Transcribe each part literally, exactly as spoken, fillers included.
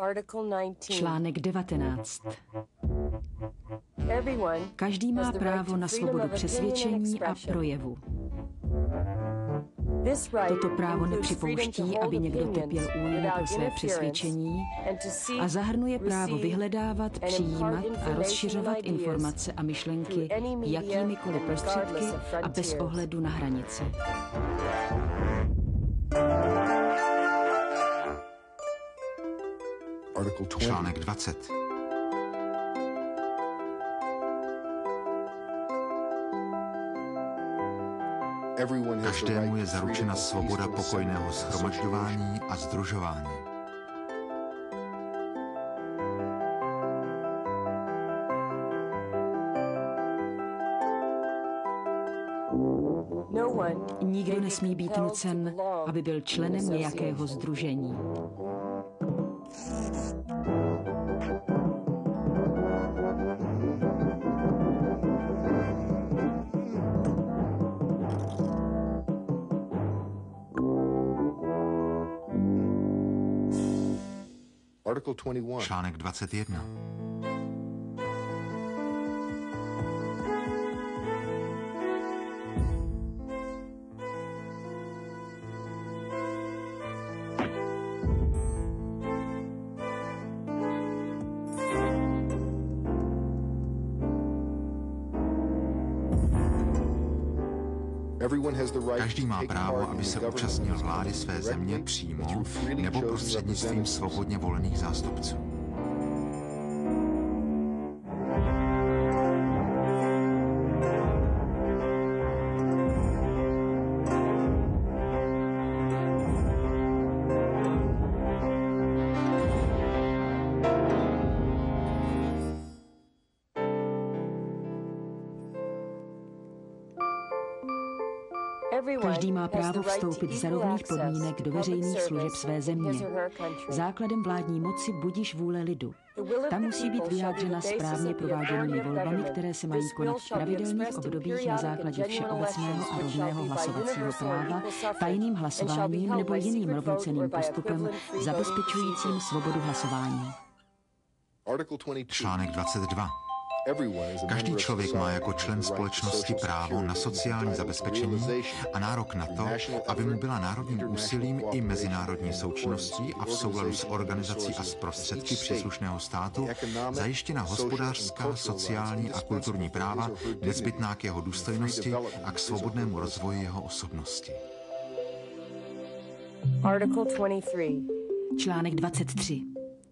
Článek devatenáct. Každý má právo na svobodu přesvědčení a projevu. Toto právo nepřipouští, aby někdo trpěl újmu pro své přesvědčení a zahrnuje právo vyhledávat, přijímat a rozšiřovat informace a myšlenky jakýmikoliv prostředky a bez ohledu na hranice. Článek dvacet. Každému je zaručena svoboda pokojného shromažďování a sdružování. Nikdo nesmí být nucen, aby byl členem nějakého sdružení. Článek dvacet jedna. Každý má právo, aby se účastnil vlády své země přímo nebo prostřednictvím svobodně volených zástupců. Každý má právo vstoupit za rovných podmínek do veřejných služeb své země. Základem vládní moci budiž vůle lidu. Ta musí být vyjádřena správně prováděnými volbami, které se mají konat v pravidelných obdobích na základě všeobecného a rovného hlasovacího práva, tajným hlasováním nebo jiným rovnocenným postupem zabezpečujícím svobodu hlasování. Článek dvacet dva. Každý člověk má jako člen společnosti právo na sociální zabezpečení a nárok na to, aby mu byla národním úsilím i mezinárodní součinností a v souladu s organizací a s prostředky příslušného státu zajištěna hospodářská, sociální a kulturní práva nezbytná k jeho důstojnosti a k svobodnému rozvoji jeho osobnosti. Článek dvacet tři.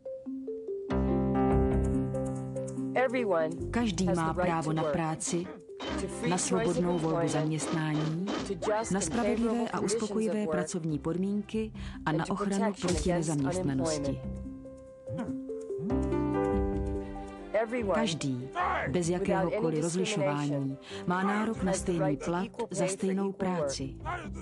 Každý má právo na práci, na svobodnou volbu zaměstnání, na spravedlivé a uspokojivé pracovní podmínky a na ochranu proti nezaměstnanosti. Každý, bez jakéhokoliv rozlišování, má nárok na stejný plat za stejnou práci.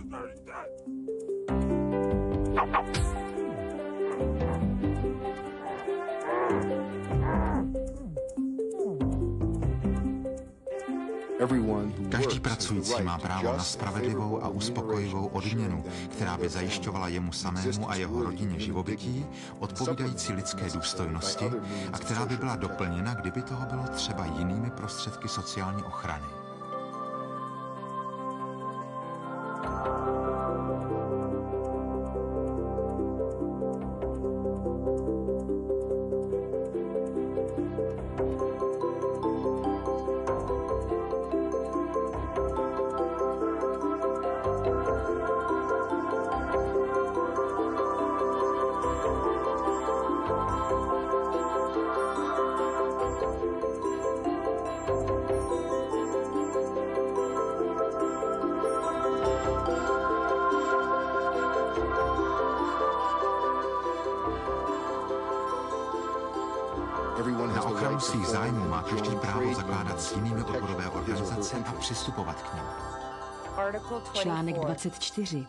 Každý pracující má právo na spravedlivou a uspokojivou odměnu, která by zajišťovala jemu samému a jeho rodině živobytí, odpovídající lidské důstojnosti a která by byla doplněna, kdyby toho bylo třeba jinými prostředky sociální ochrany. Na ochranu svých zájmů má každý právo zakládat s jinými odborové organizace a přistupovat k nim. Článek dvacet čtyři.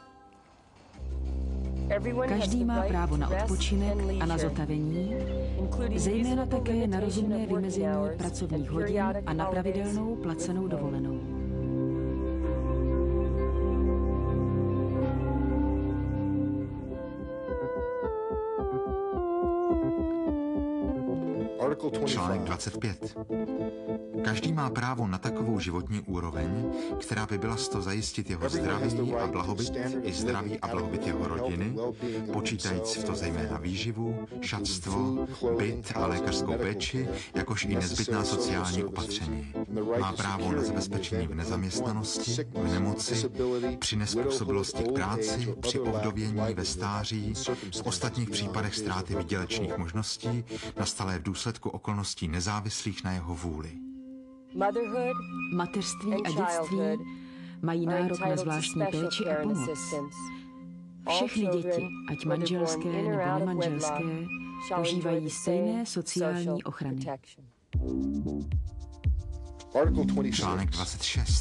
Každý má právo na odpočinek a na zotavení, zejména také na rozumné vymezení pracovních hodin a na pravidelnou placenou dovolenou. Článek dvacet pět. Každý má právo na takovou životní úroveň, která by byla s to zajistit jeho zdraví a blahobyt, i zdraví a blahobyt jeho rodiny, počítajíc v to zejména výživu, šatstvo, byt a lékařskou péči, jakož i nezbytná sociální opatření. Má právo na zabezpečení v nezaměstnanosti, v nemoci, při nezpůsobilosti k práci, při ovdovění, ve stáří, v ostatních případech ztráty výdělečných možností, nastalé v důsledku okolností nezávislých na jeho vůli. Mateřství a dětství mají nárok na zvláštní péči a pomoc. Všechny děti, ať manželské nebo nemanželské, požívají stejné sociální ochrany. Článek dvacet šest.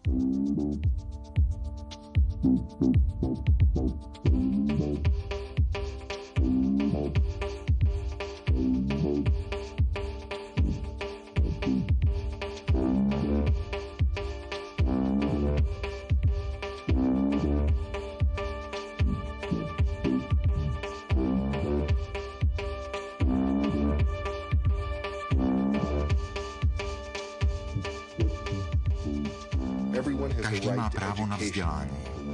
Každý má právo na vzdělání.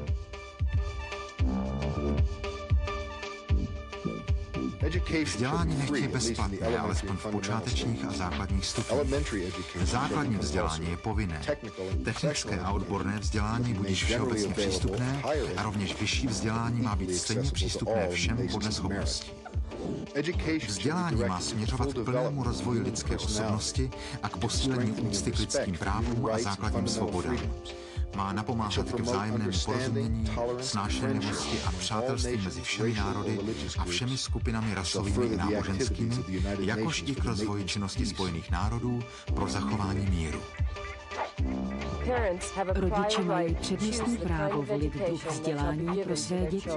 Vzdělání nechť je bezplatné, alespoň v počátečních a základních stupních. Základní vzdělání je povinné. Technické a odborné vzdělání budíž všeobecně přístupné a rovněž vyšší vzdělání má být stejně přístupné všem podle schopností. Vzdělání má směřovat k plnému rozvoji lidské osobnosti a k posílení úcty k lidským právům a základním svobodám. Má napomáhat k vzájemnému porozumění, snášenlivosti a přátelství mezi všemi národy a všemi skupinami rasovými i náboženskými, jakož i k rozvoji činnosti Spojených národů pro zachování míru. Rodiče mají přednostní právo volit druh vzdělání pro své děti.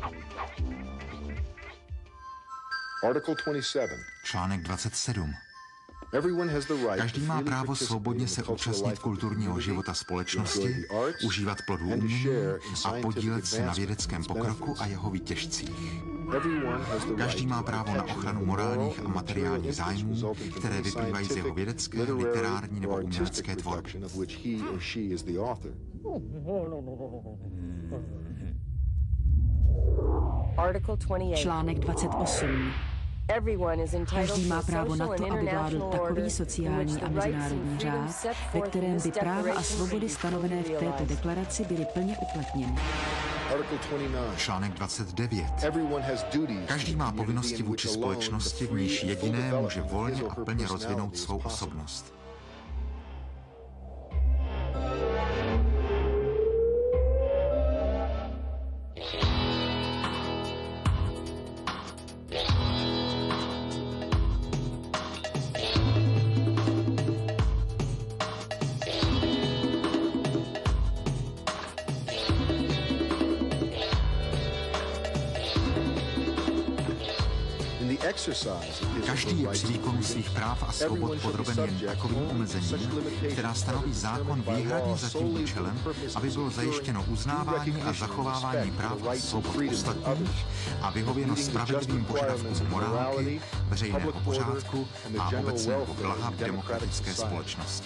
Článek dvacet sedm. Každý má právo svobodně se účastnit kulturního života společnosti, užívat plodů umění a podílet se na vědeckém pokroku a jeho výtěžcích. Každý má právo na ochranu morálních a materiálních zájmů, které vyplývají z jeho vědecké, literární nebo umělecké tvorby. Článek dvacet osm. Každý má právo na to, aby vládl takový sociální a mezinárodní řád, ve kterém by práva a svobody stanovené v této deklaraci byly plně uplatněny. Článek dvacet devět. Každý má povinnosti vůči společnosti, v níž jediné může volně a plně rozvinout svou osobnost. Každý je při výkonu svých práv a svobod podroben jen takovým omezením, která stanoví zákon výhradně za tím účelem, aby bylo zajištěno uznávání a zachovávání práv a svobod ostatních a vyhověno spravedlivým požadavkům morálky, veřejného pořádku a obecného blaha v demokratické společnosti.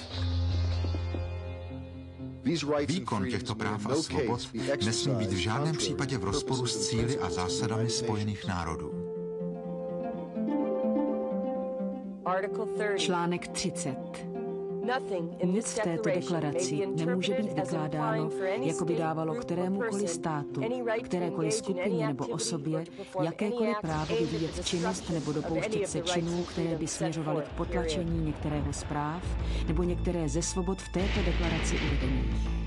Výkon těchto práv a svobod nesmí být v žádném případě v rozporu s cíli a zásadami Spojených národů. Článek třicet. Nic v této deklaraci nemůže být vykládáno, jako by dávalo kterémukoliv státu, kterékoliv skupině nebo osobě jakékoliv právo vyvíjet činnost nebo dopouštět se činů, které by směřovaly k potlačení některého z práv nebo některé ze svobod v této deklaraci uvedených.